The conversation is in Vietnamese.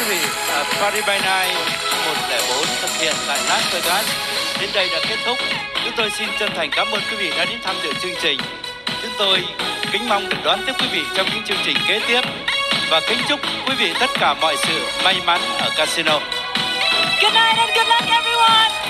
vị, Party by Night 104 thực hiện tại Las Vegas đến đây đã kết thúc. Chúng tôi xin chân thành cảm ơn quý vị đã đến tham dự chương trình. Chúng tôi kính mong được đón tiếp quý vị trong những chương trình kế tiếp và kính chúc quý vị tất cả mọi sự may mắn ở casino. Good night and good luck everyone.